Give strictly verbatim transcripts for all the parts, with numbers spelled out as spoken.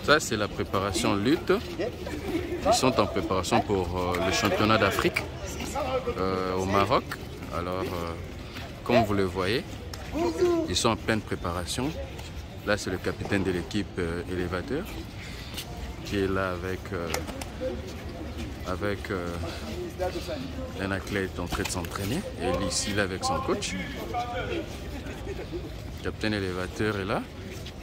Ça, c'est la préparation lutte. Ils sont en préparation pour euh, le championnat d'Afrique euh, au Maroc. Alors, euh, comme vous le voyez, ils sont en pleine préparation. Là, c'est le capitaine de l'équipe euh, élévateur qui est là avec, euh, avec euh, un athlète en train de s'entraîner. Et ici, là, avec son coach. Le capitaine élévateur est là.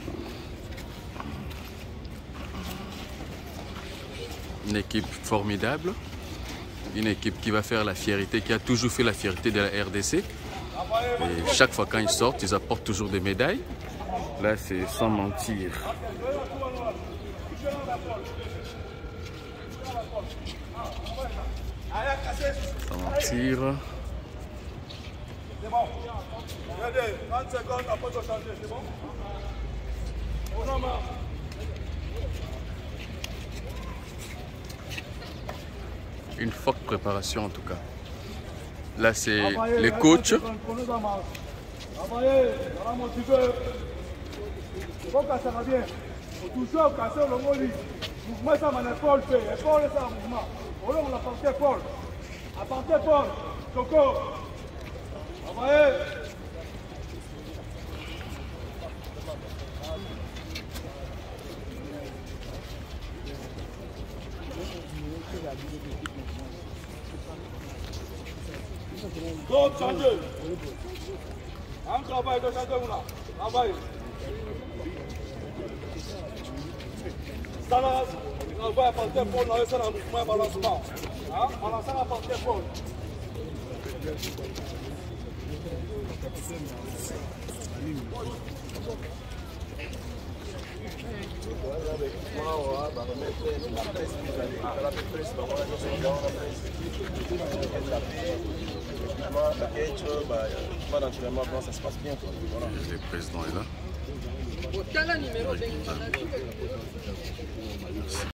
Une équipe formidable, une équipe qui va faire la fierté, qui a toujours fait la fierté de la R D C. Et chaque fois quand ils sortent, ils apportent toujours des médailles. Là, c'est sans mentir. Sans mentir. C'est bon. Regardez, trente secondes après de changer, c'est bon? On en marche. Une forte préparation en tout cas. Là, c'est les coachs. Travaillez, ça va motiver. Il faut casser ça bien. Toujours casser le molly. Mouvement, ça m'a épaule fait. Épaule, ça un mouvement. On l'a porté épaule. À porter épaule. Choco. Travaillez. D'autres changez. Un travail de changer là. Travail. Ça là, on va apporter pour nous, ça là, mouvement balancement. Hein? Balancement apporter pour. Ça se passe bien. Le président est là.